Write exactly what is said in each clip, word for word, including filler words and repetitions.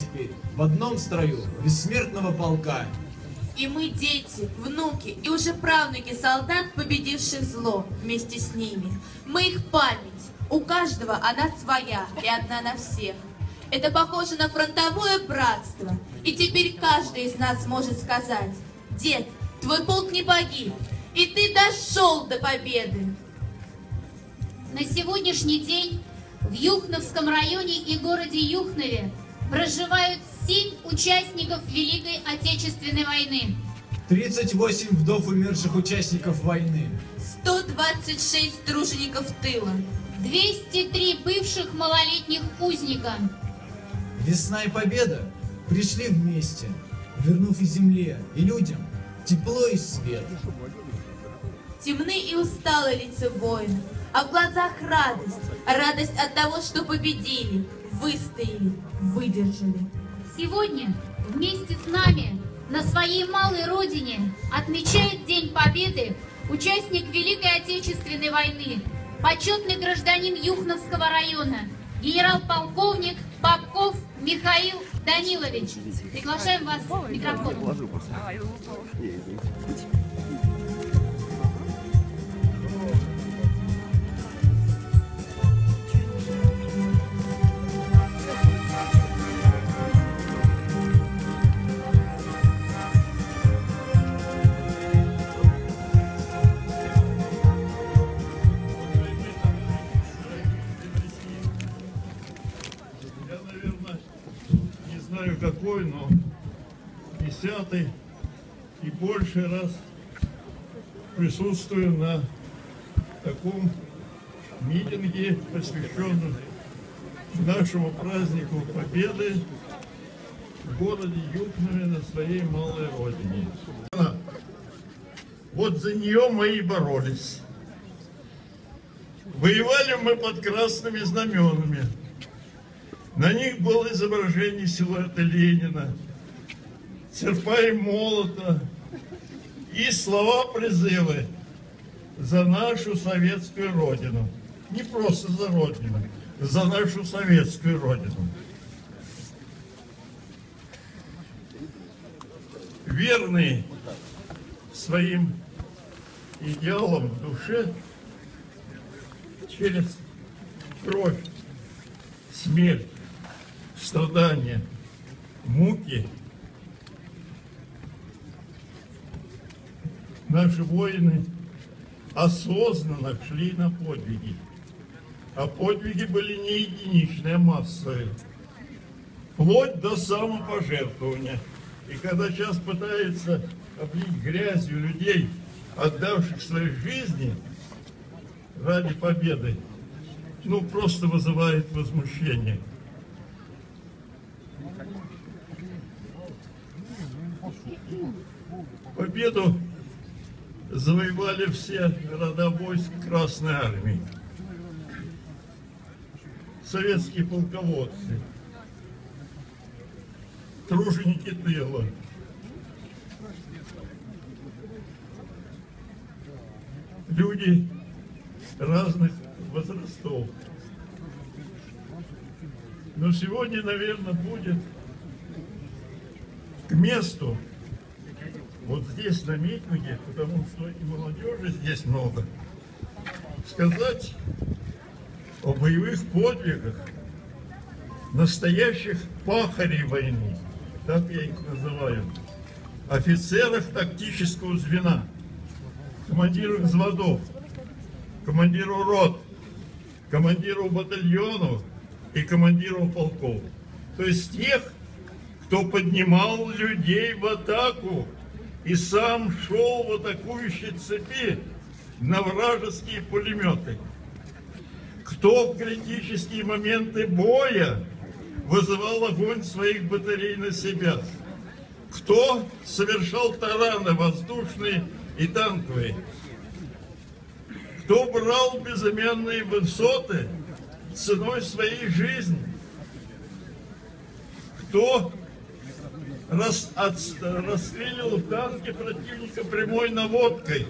теперь в одном строю бессмертного полка. И мы дети, внуки и уже правнуки солдат, победивших зло вместе с ними. Мы их память. У каждого она своя и одна на всех. Это похоже на фронтовое братство. И теперь каждый из нас может сказать: дед, твой полк не погиб, и ты дошел до победы. На сегодняшний день в Юхновском районе и городе Юхнове проживают семь участников Великой Отечественной войны. тридцать восемь вдов умерших участников войны. сто двадцать шесть тружеников тыла. двести три бывших малолетних узника. Весна и победа пришли вместе, вернув и земле, и людям тепло и свет. Темны и усталы лица воинов, а в глазах радость. Радость от того, что победили, выстояли, выдержали. Сегодня вместе с нами на своей малой родине отмечает День Победы участник Великой Отечественной войны, почетный гражданин Юхновского района, генерал-полковник Попков Михаил Данилович. Приглашаем вас к микрофону. Какой, но десятый и больше раз присутствую на таком митинге, посвященном нашему празднику Победы в городе Юхнове на своей малой родине. Вот за нее мы и боролись. Воевали мы под красными знаменами. На них было изображение силуэта Ленина, серпа и молота, и слова призывы за нашу советскую родину. Не просто за родину, за нашу советскую родину. Верный своим идеалам в душе, через кровь, смерть, страдания, муки, наши воины осознанно шли на подвиги. А подвиги были не единичные, а массовые. Вплоть до самопожертвования. И когда сейчас пытаются облить грязью людей, отдавших свои жизни ради победы, ну просто вызывает возмущение. Победу завоевали все рода войск Красной Армии. Советские полководцы, труженики тыла, люди разных возрастов. Но сегодня, наверное, будет к месту, вот здесь на митинге, потому что и молодежи здесь много, сказать о боевых подвигах настоящих пахарей войны, так я их называю, офицеров тактического звена, командиров взводов, командиру рот, командиру батальонов и командиру полков. То есть тех, кто поднимал людей в атаку и сам шел в атакующей цепи на вражеские пулеметы. Кто в критические моменты боя вызывал огонь своих батарей на себя. Кто совершал тараны воздушные и танковые. Кто брал безымянные высоты ценой своей жизни. Кто рас, от, расстреливал танки противника прямой наводкой.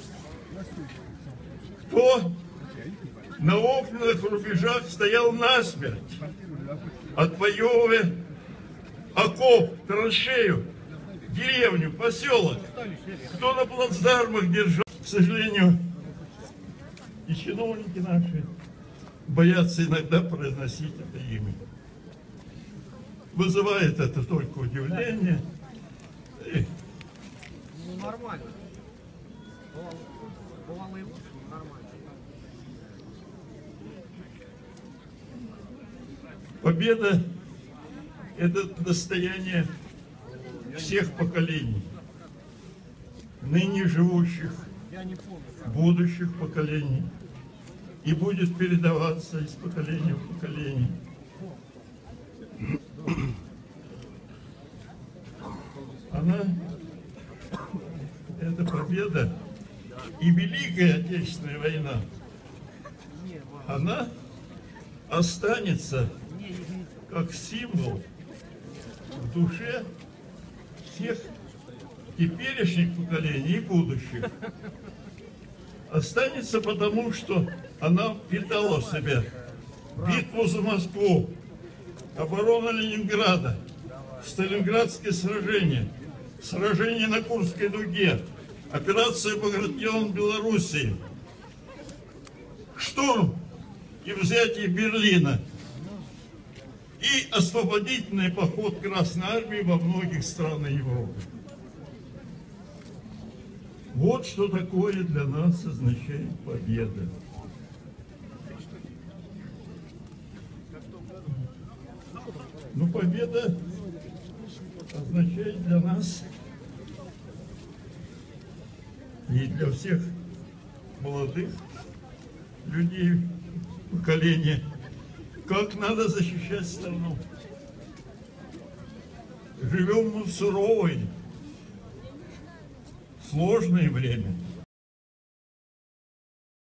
Кто на огненных рубежах стоял насмерть, отвоевывая окоп, траншею, деревню, поселок. Кто на плацдармах держал. К сожалению, и чиновники наши боятся иногда произносить это имя. Вызывает это только удивление. И... Ну, нормально. Бывало, бывало и лучше, но нормально. Победа – это достояние всех поколений, ныне живущих, будущих поколений, и будет передаваться из поколения в поколение. Она, эта победа и Великая Отечественная война, она останется как символ в душе всех теперешних поколений и будущих. Останется потому, что она впитала в себя битву за Москву, оборону Ленинграда, Сталинградское сражение, сражение на Курской дуге, операция Багратион Белоруссии, штурм и взятие Берлина и освободительный поход Красной Армии во многих странах Европы. Вот что такое для нас означает победа. Ну, победа означает для нас и для всех молодых людей поколения, как надо защищать страну. Живем мы в суровое, сложное время.